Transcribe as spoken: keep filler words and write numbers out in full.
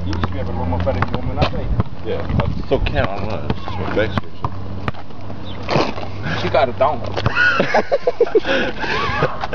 You used to be able to run more better than you woman, I think. Yeah, I still can't on that. It's just my back switch. She got a thong.